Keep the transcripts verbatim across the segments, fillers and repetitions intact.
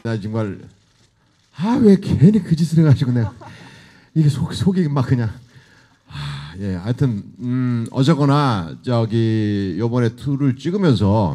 나 정말 아 왜 괜히 그 짓을 해가지고 내가 이게 속 속이 막 그냥 아, 예 하여튼 음 어쨌거나 저기 요번에 투를 찍으면서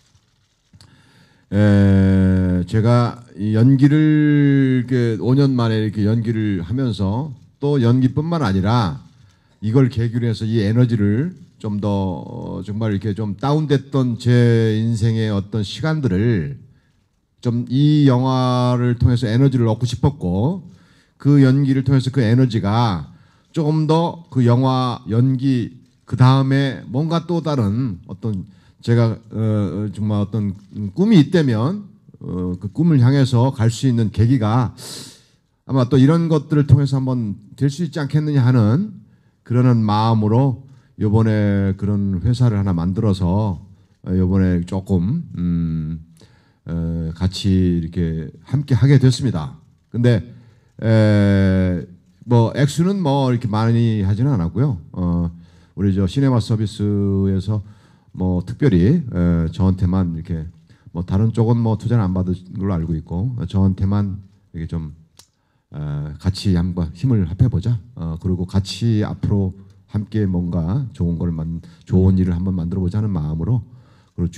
에 제가 이 연기를 이렇게 오 년 만에 이렇게 연기를 하면서 또 연기뿐만 아니라 이걸 계기로 해서 이 에너지를 좀 더 어, 정말 이렇게 좀 다운됐던 제 인생의 어떤 시간들을 좀 이 영화를 통해서 에너지를 얻고 싶었고 그 연기를 통해서 그 에너지가 조금 더 그 영화 연기 그 다음에 뭔가 또 다른 어떤 제가 어, 정말 어떤 꿈이 있다면 어, 그 꿈을 향해서 갈 수 있는 계기가 아마 또 이런 것들을 통해서 한번 될 수 있지 않겠느냐 하는 그러는 마음으로 이번에 그런 회사를 하나 만들어서 이번에 조금 음, 어, 같이 이렇게 함께 하게 됐습니다. 근데 에, 뭐 액수는 뭐 이렇게 많이 하지는 않았고요. 어, 우리 저 시네마 서비스에서 뭐 특별히 에, 저한테만 이렇게 뭐 다른 쪽은 뭐 투자는 안 받은 걸로 알고 있고 저한테만 이렇게 좀 에, 같이 한번 힘을 합해보자. 어, 그리고 같이 앞으로 함께 뭔가 좋은 걸 만, 좋은 일을 한번 만들어보자 하는 마음으로 그리고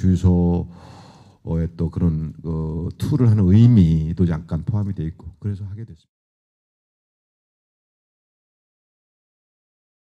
주유소에 또 그런 어, 투를 하는 의미도 잠깐 포함이 돼 있고 그래서 하게 됐습니다.